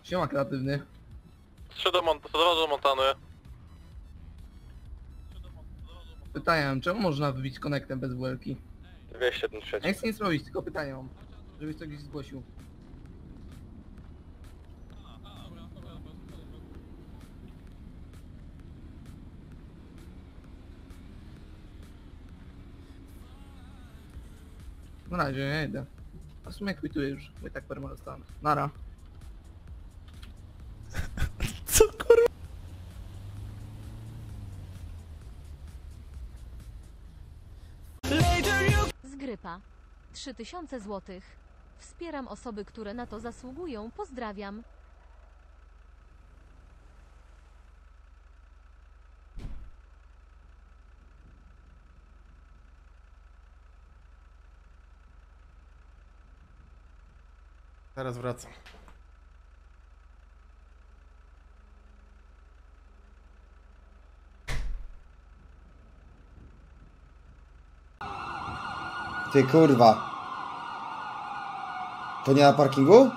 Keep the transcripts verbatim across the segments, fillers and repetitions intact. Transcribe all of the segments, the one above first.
Siema kreatywny. trzy do Mont do Montany. Pytanie, czemu można wybić konektem bez buelki? dwieście jeden trzy. Ja nie chcę nic robić, tylko pytanie mam. Żebyś to gdzieś zgłosił. Na razie, ja idę. A w sumie kwituję już, bo i tak perma dostanę. Nara. Co kurwa? Z Grypa. trzy tysiące złotych. Wspieram osoby, które na to zasługują. Pozdrawiam. Teraz wracam. Ty kurwa. To nie na parkingu?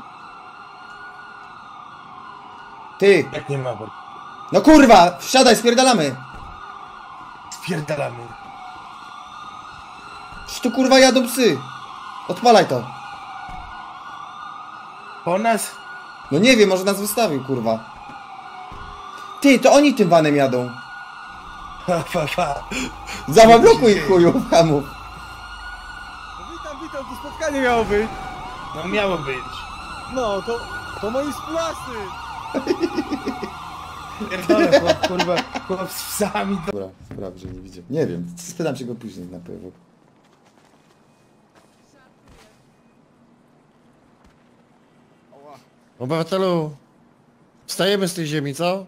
Ty! Jak nie ma, bo No kurwa! Wsiadaj, spierdalamy! spierdalamy. Przecież tu kurwa jadą psy! Odpalaj to! Po nas? No nie wiem, może nas wystawił kurwa. Ty, to oni tym vanem jadą. Ha, ha, ha. Zablokuj ich chuju, hamów. Witam, witam, to spotkanie miało być. No miało być. No, to, to moi współlasy. Pierdolę, chłop, kurwa, chłop z psami. Dobra, sprawdź, że nie widzę. Nie wiem, spytam się go później na pewno. Obywatelu, wstajemy z tej ziemi, co?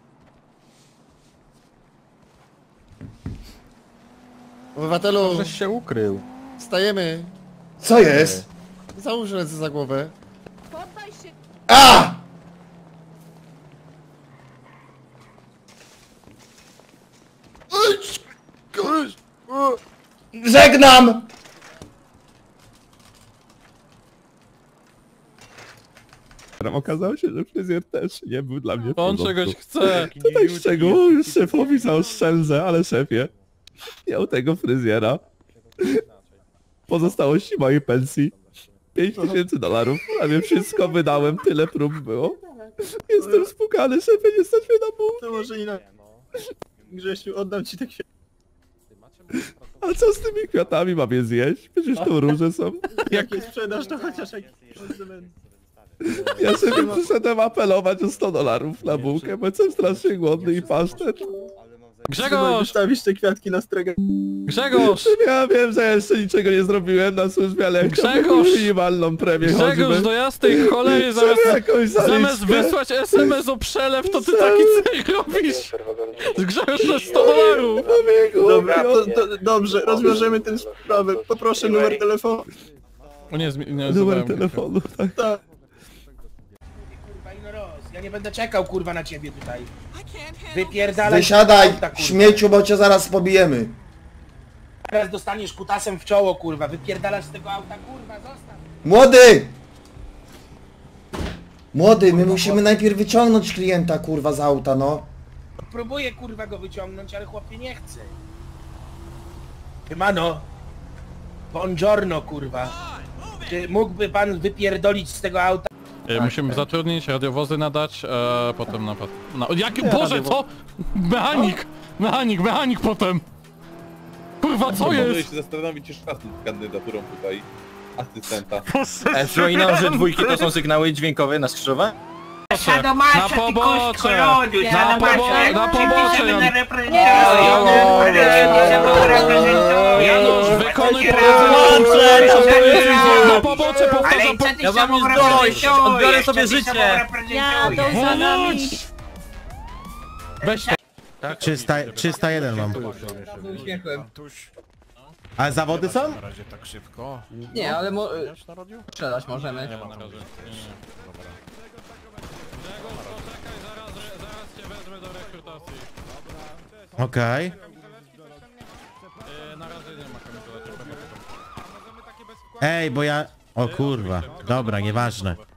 Obywatelu, Żeś się ukrył. wstajemy. Co jest? Załóż ręce za głowę. Poddaj się. A! Żegnam! Okazało się, że fryzjer też nie był dla mnie w On porządku. czegoś chce. Tutaj szczegółów już szefowi zaoszczędzę, ale szefie, miał tego fryzjera. Pozostałości mojej pensji. pięć tysięcy dolarów. Prawie wszystko wydałem, tyle prób było. Jestem spukany, szefie, nie stać mnie na pół. To może inaczej. Grzesiu, oddam ci te kwiaty. A co z tymi kwiatami mam je zjeść? Przecież to róże są. Jak je sprzedasz, to chociaż jak... Ja sobie przyszedłem apelować o sto dolarów na bułkę, bo jestem strasznie głodny i pasztet. Grzegorz! Wystawisz te kwiatki na stregę. Grzegorz! Ja wiem, że jeszcze niczego nie zrobiłem na służbie, ale jak Grzegorz! chciałbym minimalną premię Grzegorz, choćby. do jasnej cholery, zamiast, jakąś zamiast zaliczkę. wysłać es em es o przelew, to ty taki cel robisz! Grzegorz, to sto dolarów! Dobra, to, to, dobrze, rozwiążemy tę sprawę. Poproszę numer telefonu. O nie, zmi- nie Numer zabrałem. telefonu, tak. Tak. Kurwa, Inoros, ja nie będę czekał, kurwa, na ciebie tutaj. Wypierdalaj. Wysiadaj, auta, kurwa. śmieciu, bo cię zaraz pobijemy. Teraz dostaniesz kutasem w czoło, kurwa. Wypierdalasz z tego auta, kurwa, zostaw. Młody! Młody, my musimy najpierw wyciągnąć klienta kurwa z auta, no. Próbuję, kurwa, go wyciągnąć, ale chłopie nie chce. Mano. Buongiorno, kurwa. Czy mógłby pan wypierdolić z tego auta? E, Musimy zatrudnić, radiowozy nadać, e, potem napad. No, jaki, Boże, co? Mechanik! Mechanik, mechanik potem! Kurwa, co jest? się zastanowić jeszcze raz nad kandydaturą tutaj asystenta. Przypominam, że dwójki to są sygnały dźwiękowe na skrzyżowe. Na pobocze! Na pobocze! Na pobocze! Janusz, wykonuj polecenie! Na pobocze, powtarzam, Ja mam już dość! Odbiorę sobie życie! Jadą za nami. weź to. trzysta jeden mam. Ale zawody są? Nie, ale mo... strzelać możemy. Nie ma na razie. Nie, nie. Dobra. Grzegorz, poczekaj, zaraz, zaraz cię wezmę do rekrutacji. Okej. E, na razie nie ma kamizeleczek. Ej, bo ja... O kurwa. Dobra, nieważne.